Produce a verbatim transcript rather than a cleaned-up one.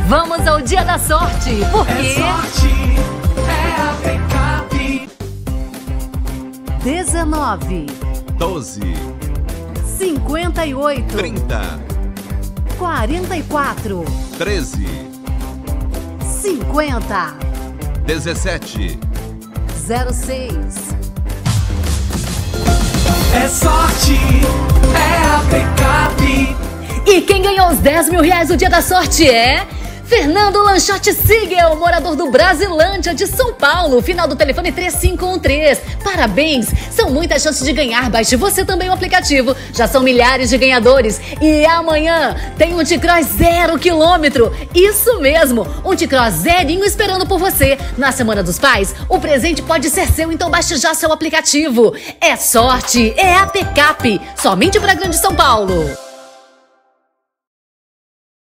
Vamos ao dia da sorte, porque... É sorte, é a Pecap. dezenove, doze, cinquenta e oito, trinta, quarenta e quatro, treze, cinquenta, dezessete, zero seis. É sorte, é a Pecap. E quem ganhou os dez mil reais do dia da sorte é... Fernando Lanchotti Sigel, morador do Brasilândia de São Paulo, final do telefone três cinco um três. Parabéns! São muitas chances de ganhar. Baixe você também o aplicativo. Já são milhares de ganhadores. E amanhã tem um T-Cross zero quilômetro. Isso mesmo, um T-Cross zerinho esperando por você. Na Semana dos Pais, o presente pode ser seu, então baixe já seu aplicativo. É sorte, é a Pecap, somente para Grande São Paulo.